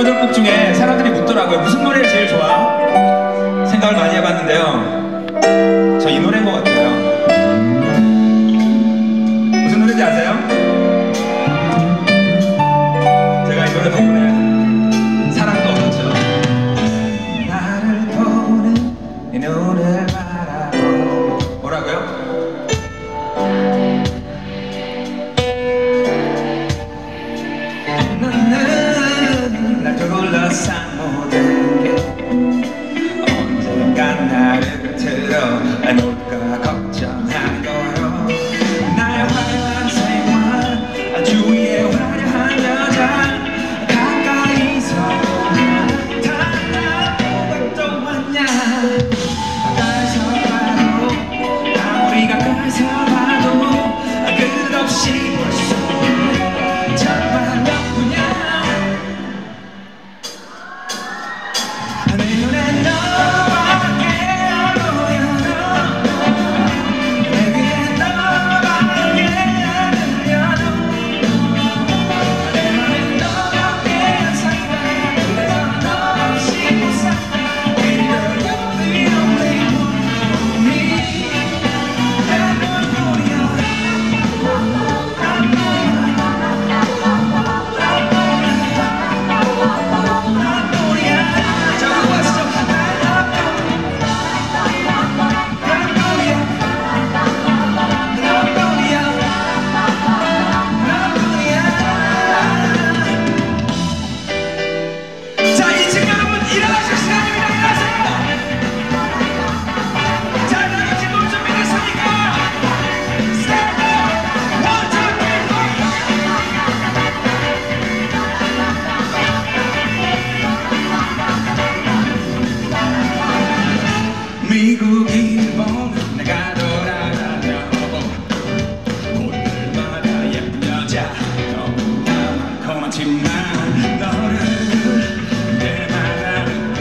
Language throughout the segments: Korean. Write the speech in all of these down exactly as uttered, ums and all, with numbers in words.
여덟 곡 중에 사람들이 묻더라고요. 무슨 노래가 제일 좋아? 생각을 많이 해봤는데요, 저 이 노래인 것 같아요. 무슨 노래인지 아세요? 제가 이 노래 덕분에 사랑도 얻었죠. 나를 보는 이 눈을 바라보고. 뭐라고요? 날 둘러싼 모든 게 언젠간 나를 틀어놓을까 걱정하고요. 나의 화려한 생활, 주위에 화려한 여자 가까이서 보면 다 나보고 또 왔냐. 가까이서 봐도 아무리 가까이서 봐도 끝없이 볼 수 있는 정말 너뿐이야. 내 눈에 너밖에 안 보여. 내 귀에 너밖에 안 들려. 내 맘에 너밖에 안 살아. 그래서 너 없이 못 살아. Baby, you're the only one for me. 내 눈물이야. 미국, 일본 내가 돌아다녀 곳들마다 예쁜 여자 너무나 많고 많지만 너를 내 말하는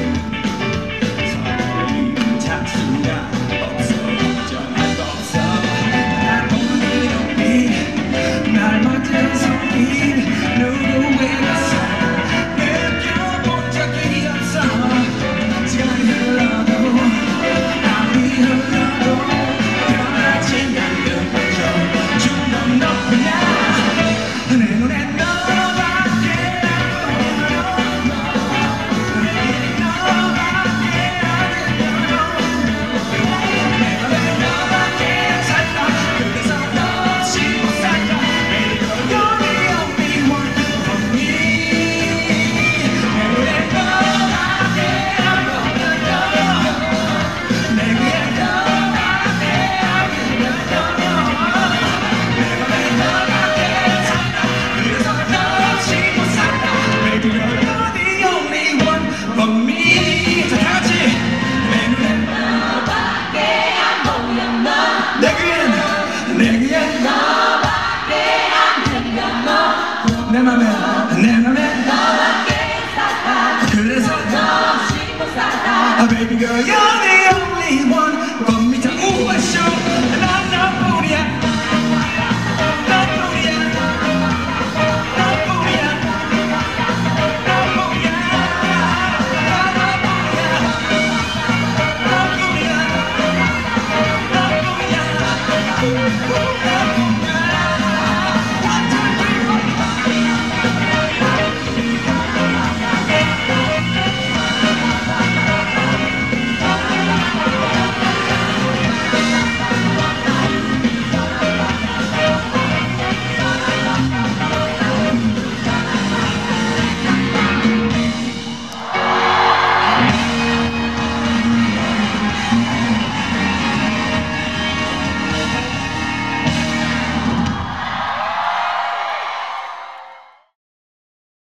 설레이는 착수가 없어. 걱정할 거 없어. 날 보는 눈빛, 날 맡은 손길, 누구에게서 느껴본 적이 없어. 시간이 흘러도 내 맘에 내 맘에 너밖에 살아. 그래서 너 없이 못 살아. Baby girl, you're the only one.